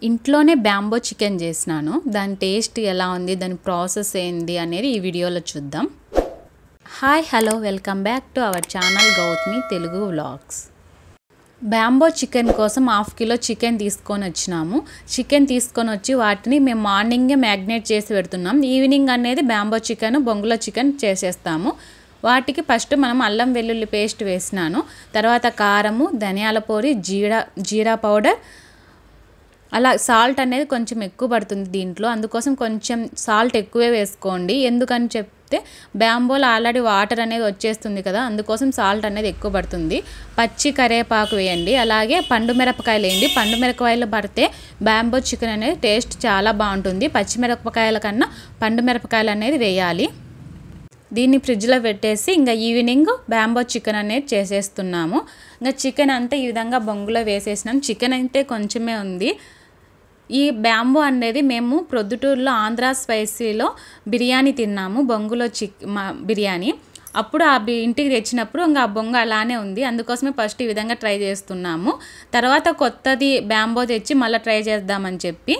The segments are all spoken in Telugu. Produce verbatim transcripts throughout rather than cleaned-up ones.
ఇంట్లోనే బ్యాంబో చికెన్ చేసినాను. దాని టేస్ట్ ఎలా ఉంది, దాని ప్రాసెస్ ఏంది అనేది ఈ వీడియోలో చూద్దాం. Hi hello welcome back to our channel Gautami Telugu vlogs. Bamboo chicken కోసం హాఫ్ కిలో చికెన్ తీసుకొని వచ్చినాము. చికెన్ తీసుకొని వచ్చి వాటిని మేము మార్నింగే మ్యాగ్నేట్ చేసి పెడుతున్నాం. ఈవినింగ్ అనేది బ్యాంబో చికెన్ బొంగులో చికెన్ చేసేస్తాము. వాటికి ఫస్ట్ మనం అల్లం వెల్లుల్లి పేస్ట్ వేసినాను. తర్వాత కారము, ధనియాల పొడి, జీరా జీరా పౌడర్, అలా సాల్ట్ అనేది కొంచెం ఎక్కువ పడుతుంది దీంట్లో. అందుకోసం కొంచెం సాల్ట్ ఎక్కువే వేసుకోండి. ఎందుకని చెప్తే బ్యాంబోలో ఆల్రెడీ వాటర్ అనేది వచ్చేస్తుంది కదా, అందుకోసం సాల్ట్ అనేది ఎక్కువ పడుతుంది. పచ్చి కరివేపాకు వేయండి. అలాగే పండు మిరపకాయలు వేయండి. పండు మిరపకాయలు పడితే బ్యాంబో చికెన్ అనేది టేస్ట్ చాలా బాగుంటుంది. పచ్చి మిరపకాయల కన్నా పండు మిరపకాయలు అనేది వేయాలి. దీన్ని ఫ్రిడ్జ్లో పెట్టేసి ఇంకా ఈవినింగ్ బ్యాంబో చికెన్ అనేది చేసేస్తున్నాము. ఇంకా చికెన్ అంతా ఈ విధంగా బొంగులో వేసేసినాం. చికెన్ అయితే కొంచెమే ఉంది. ఈ బ్యాంబో అనేది మేము ప్రొద్దుటూరులో ఆంధ్ర స్పైసీలో బిర్యానీ తిన్నాము, బొంగులో చిక్ బిర్యానీ. అప్పుడు ఆ ఇంటికి తెచ్చినప్పుడు ఇంకా ఆ బొంగు అలానే ఉంది. అందుకోసమే ఫస్ట్ ఈ విధంగా ట్రై చేస్తున్నాము. తర్వాత కొత్తది బ్యాంబో తెచ్చి మళ్ళీ ట్రై చేద్దామని చెప్పి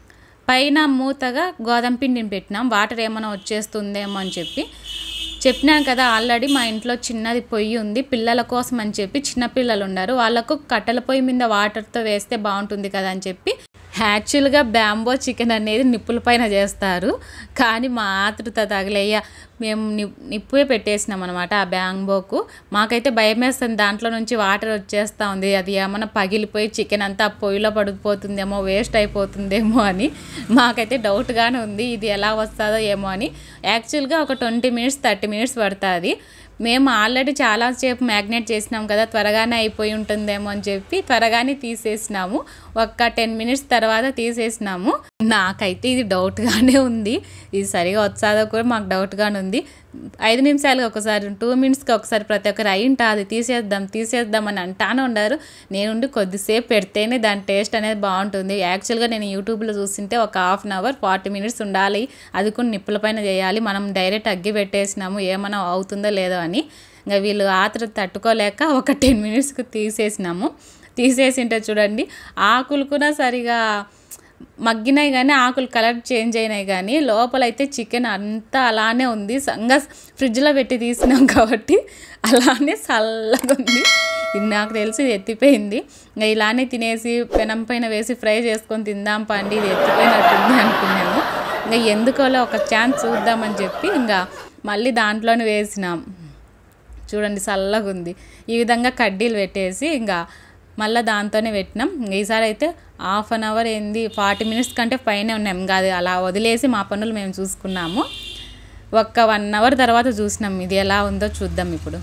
పైన మూతగా గోధుమ పిండిని పెట్టినాం. వాటర్ ఏమైనా వచ్చేస్తుందేమో అని చెప్పి చెప్పినాను కదా, ఆల్రెడీ మా ఇంట్లో చిన్నది పొయ్యి ఉంది. పిల్లల కోసం అని చెప్పి చిన్నపిల్లలు ఉన్నారు, వాళ్ళకు కట్టెల పొయ్యి మీద వాటర్తో వేస్తే బాగుంటుంది కదా అని చెప్పి యాక్చువల్గా బ్యాంబో చికెన్ అనేది నిప్పుల పైన చేస్తారు. కానీ మా ఆతృత తగిలయ్య మేము ని నిప్పువే పెట్టేసినాం అనమాట ఆ బ్యాంబోకు. మాకైతే భయం వేస్తుంది, దాంట్లో నుంచి వాటర్ వచ్చేస్తూ ఉంది. అది ఏమన్నా పగిలిపోయి చికెన్ అంతా పొయ్యిలో పడిపోతుందేమో, వేస్ట్ అయిపోతుందేమో అని మాకైతే డౌట్గానే ఉంది. ఇది ఎలా వస్తుందో ఏమో అని. యాక్చువల్గా ఒక ట్వంటీ మినిట్స్ థర్టీ మినిట్స్ పడుతుంది. మేము ఆల్రెడీ చాలాసేపు మ్యాగ్నేట్ చేసినాం కదా, త్వరగానే అయిపోయి ఉంటుందేమో అని చెప్పి త్వరగానే తీసేసినాము. ఒక్క టెన్ మినిట్స్ తర్వాత తీసేసినాము. నాకైతే ఇది డౌట్గానే ఉంది, ఇది సరిగా వచ్చాదో కూడా మాకు డౌట్గానే ఉంది. ఐదు నిమిషాలకి ఒకసారి, టూ మినిట్స్కి ఒకసారి ప్రతి ఒక్కరు అయి ఉంటుంది తీసేద్దాం తీసేద్దాం అని అంటానే ఉన్నారు. నేనుండి కొద్దిసేపు పెడితేనే దాని టేస్ట్ అనేది బాగుంటుంది. యాక్చువల్గా నేను యూట్యూబ్లో చూస్తుంటే ఒక half an hour forty minutes ఉండాలి, అది కూడా నిప్పుల పైన చేయాలి. మనం డైరెక్ట్ అగ్గి పెట్టేసినాము, ఏమైనా అవుతుందో లేదో అని. ఇంకా వీళ్ళు ఆతృత తట్టుకోలేక ఒక టెన్ మినిట్స్కి తీసేసినాము. తీసేసింటే చూడండి, ఆకులు కూడా సరిగా మగ్గినాయి కానీ ఆకులు కలర్ చేంజ్ అయినాయి, కానీ లోపలైతే చికెన్ అంతా అలానే ఉంది. సంగా ఫ్రిడ్జ్లో పెట్టి తీసినాం కాబట్టి అలానే చల్లగా ఉంది. ఇది నాకు తెలిసి ఇది ఎత్తిపోయింది. ఇంకా ఇలానే తినేసి పెనం పైన వేసి ఫ్రై చేసుకొని తిందాం పండి, ఇది ఎత్తిపోయినట్టుంది అనుకున్నాము. ఇంకా ఎందుకోలో ఒక ఛాన్స్ చూద్దామని చెప్పి ఇంకా మళ్ళీ దాంట్లోనే వేసినాం. చూడండి చల్లగా ఉంది. ఈ విధంగా కడ్డీలు పెట్టేసి ఇంకా మళ్ళీ దాంతోనే పెట్టినాం. ఈసారి అయితే హాఫ్ అన్ అవర్ ఏంది ఫార్టీ మినిట్స్ కంటే పైనే ఉన్నాం. ఇంకా అది అలా వదిలేసి మా పనులు మేము చూసుకున్నాము. ఒక్క వన్ అవర్ తర్వాత చూసినాం ఇది ఎలా ఉందో చూద్దాం ఇప్పుడు.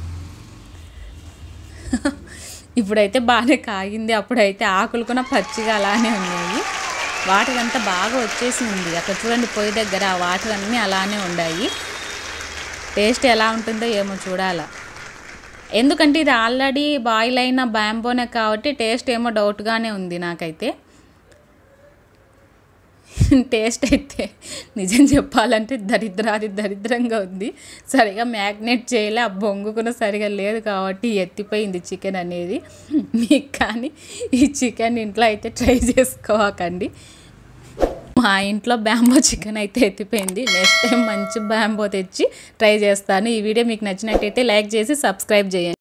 ఇప్పుడైతే బాగానే కాగింది. అప్పుడైతే ఆకులు కూడా పచ్చిగా అలానే ఉన్నాయి. వాటర్ అంతా బాగా వచ్చేసి ఉంది. అక్కడ చూడండి పొయ్యి దగ్గర ఆ వాటర్ అన్నీ అలానే ఉన్నాయి. టేస్ట్ ఎలా ఉంటుందో ఏమో చూడాలా. ఎందుకంటే ఇది ఆల్రెడీ బాయిల్ అయిన బ్యాంబోనే కాబట్టి టేస్ట్ ఏమో డౌట్గానే ఉంది నాకైతే. టేస్ట్ అయితే నిజం చెప్పాలంటే దరిద్రాది దరిద్రంగా ఉంది. సరిగా మ్యాగ్నేట్ చేయలే, ఆ బొంగు కూడా సరిగా లేదు కాబట్టి ఎత్తిపోయింది చికెన్ అనేది. మీకు కానీ ఈ చికెన్ ఇంట్లో అయితే ట్రై చేసుకోకండి. మా ఇంట్లో బ్యాంబో చికెన్ అయితే ఎత్తిపోయింది. నెక్స్ట్ టైం మంచి బ్యాంబో తెచ్చి ట్రై చేస్తాను. ఈ వీడియో మీకు నచ్చినట్టయితే లైక్ చేసి సబ్స్క్రైబ్ చేయండి.